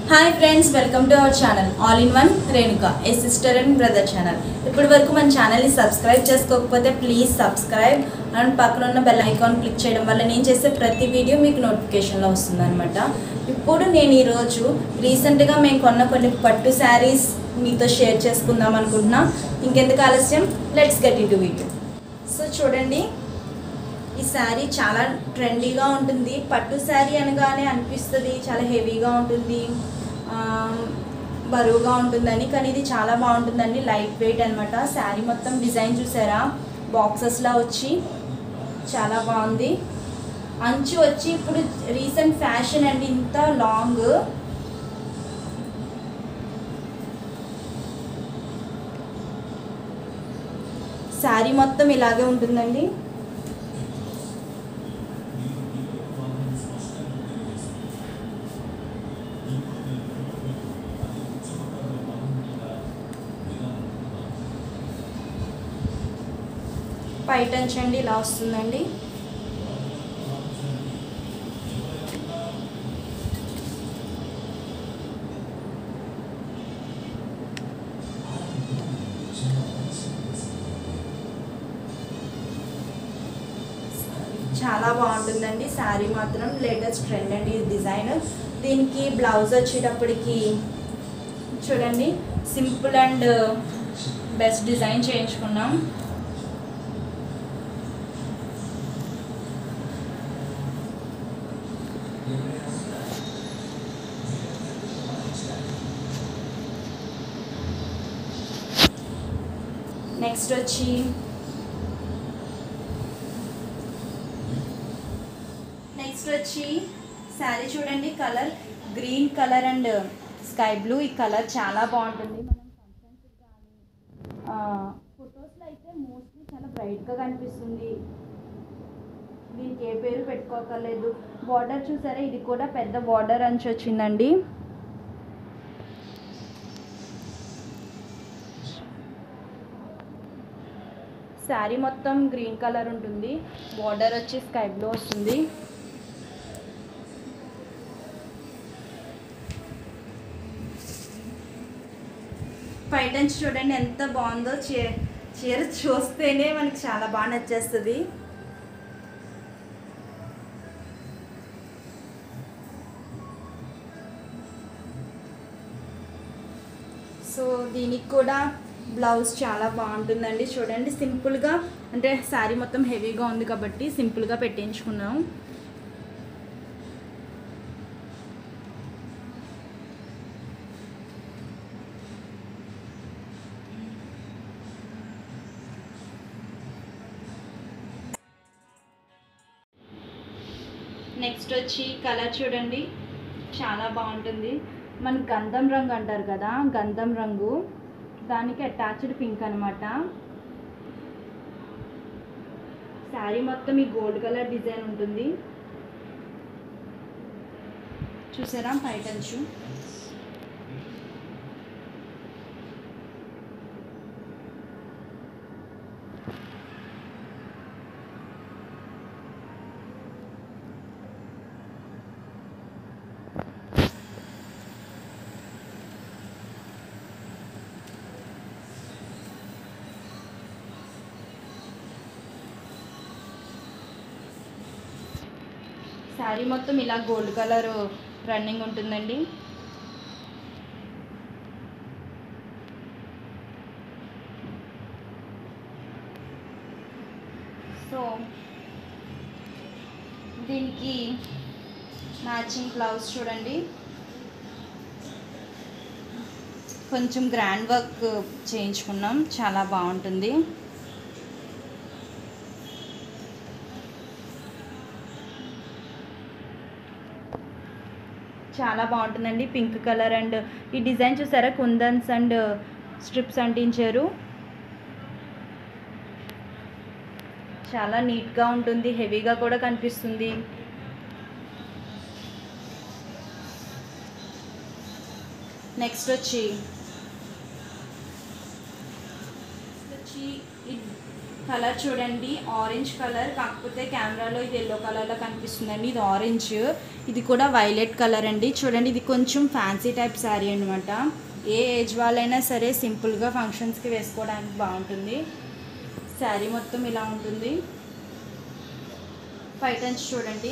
Hi friends, welcome to our channel all in one Renuka a sister and brother channel. ఇప్పటి వరకు మన ఛానల్ని subscribe చేసుకోకపోతే ప్లీజ్ సబ్స్క్రైబ్ అండ్ పక్కన ఉన్న బెల్ ఐకాన్ క్లిక్ చేయడం వల్ల నేను చేసే ప్రతి వీడియో మీకు నోటిఫికేషన్లో వస్తుందన్నమాట. ఇప్పుడు నేను ఈరోజు రీసెంట్గా మేము కొన్న కొన్ని పట్టు శారీస్ మీతో షేర్ చేసుకుందాం అనుకుంటున్నా. ఇంకెందుకు ఆలస్యం, let's get into video. So చూడండి, ఈ శారీ చాలా ట్రెండీగా ఉంటుంది. పట్టు శారీ అనగానే అనిపిస్తుంది చాలా హెవీగా ఉంటుంది, బరువుగా ఉంటుందని, కానీ ఇది చాలా బాగుంటుందండి. లైట్ వెయిట్ అనమాట. శారీ మొత్తం డిజైన్ చూసారా, బాక్సెస్లా వచ్చి చాలా బాగుంది. అంచు వచ్చి ఇప్పుడు రీసెంట్ ఫ్యాషన్ అండి, ఇంత లాంగ్. శారీ మొత్తం ఇలాగే ఉంటుందండి. పైటంచండి ఇలా వస్తుందండి. చాలా బాగుంటుందండి శారీ మాత్రం. లేటెస్ట్ ట్రెండ్ అండి ఈ డిజైన్. దీనికి బ్లౌజ్ వచ్చేటప్పటికి చూడండి, సింపుల్ అండ్ బెస్ట్ డిజైన్ చేయించుకున్నాం. నెక్స్ట్ వచ్చి శారీ చూడండి, colour green colour and sky blue. ఈ కలర్ చాలా బాగుంటుంది. మనం ఫంక్షన్స్కి కానీ ఫొటోస్లో అయితే మోస్ట్లీ చాలా బ్రైట్గా కనిపిస్తుంది. దీనికి ఏ పేరు పెట్టుకోకర్లేదు. బార్డర్ చూసారా, ఇది కూడా పెద్ద బార్డర్ అంచు వచ్చిందండి. శారీ మొత్తం గ్రీన్ కలర్ ఉంటుంది, బార్డర్ వచ్చి స్కై బ్లూ వస్తుంది. పైటంచి చూడండి ఎంత బాగుందో. చీర చూస్తేనే మనకి చాలా బాగా నచ్చేస్తుంది. సో దీనికి కూడా బ్లౌజ్ చాలా బాగుంటుందండి. చూడండి, సింపుల్గా, అంటే శారీ మొత్తం హెవీగా ఉంది కాబట్టి సింపుల్గా పెట్టించుకున్నాం. నెక్స్ట్ వచ్చి కలర్ చూడండి, చాలా బాగుంటుంది. మన గంధం రంగు అంటారు కదా, గంధం రంగు, దానికి అటాచ్డ్ పింక్ అనమాట. శారీ మొత్తం ఈ గోల్డ్ కలర్ డిజైన్ ఉంటుంది. చూసారా పైటంచు. శారీ మొత్తం ఇలా గోల్డ్ కలర్ రన్నింగ్ ఉంటుందండి. సో దీనికి మ్యాచింగ్ బ్లౌజ్ చూడండి, కొంచెం గ్రాండ్ వర్క్ చేయించుకున్నాం, చాలా బాగుంటుంది. చాలా బాగుంటుందండి. పింక్ కలర్ అండ్ ఈ డిజైన్ చూసారా, కుందన్స్ అండ్ స్ట్రిప్స్ అంటించారు. చాలా నీట్గా ఉంటుంది, హెవీగా కూడా కనిపిస్తుంది. నెక్స్ట్ వచ్చి కలర్ చూడండి, ఆరెంజ్ కలర్, కాకపోతే కెమెరాలో ఇది ఎల్లో కలర్లో కనిపిస్తుందండి. ఇది ఆరెంజ్, ఇది కూడా వైలెట్ కలర్ అండి. చూడండి, ఇది కొంచెం ఫ్యాన్సీ టైప్ శారీ అనమాట. ఏ ఏజ్ వాళ్ళైనా సరే సింపుల్గా ఫంక్షన్స్కి వేసుకోవడానికి బాగుంటుంది. శారీ మొత్తం ఇలా ఉంటుంది. పైటన్స్ చూడండి,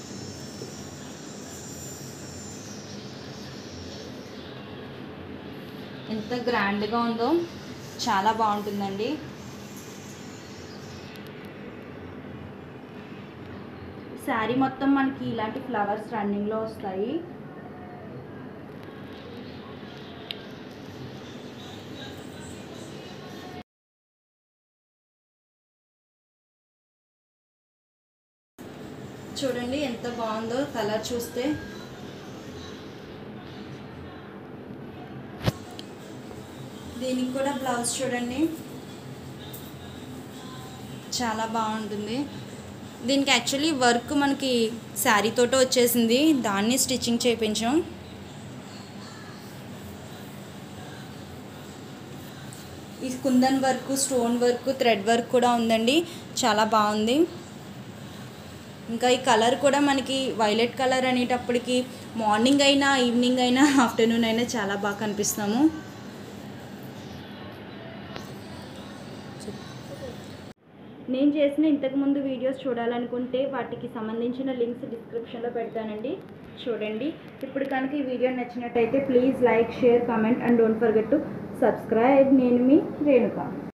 ఎంత గ్రాండ్గా ఉందో, చాలా బాగుంటుందండి. శారీ మొత్తం మనకి ఇలాంటి ఫ్లవర్స్ రన్నింగ్లో వస్తాయి. చూడండి ఎంత బాగుందో కలర్ చూస్తే. దీనికి కూడా బ్లౌజ్ చూడండి, చాలా బాగుంటుంది. దీనికి యాక్చువల్లీ వర్క్ మనకి శారీతోటే వచ్చేసింది, దాన్ని స్టిచ్చింగ్ చేయించాం. ఈ kundan work, stone work, thread work కూడా ఉందండి, చాలా బాగుంది. ఇంకా ఈ కలర్ కూడా మనకి వైలెట్ కలర్ అనేటప్పటికి మార్నింగ్ అయినా, ఈవినింగ్ అయినా, ఆఫ్టర్నూన్ అయినా చాలా బాగా కనిపిస్తాము. నేను చేసిన ఇంతకుముందు వీడియోస్ చూడాలనుకుంటే వాటికి సంబంధించిన లింక్స్ డిస్క్రిప్షన్లో పెడతానండి, చూడండి. ఇప్పుడు కనుక ఈ వీడియో నచ్చినట్టయితే please like, share, comment and don't forget to subscribe. నేను మీ రేణుక.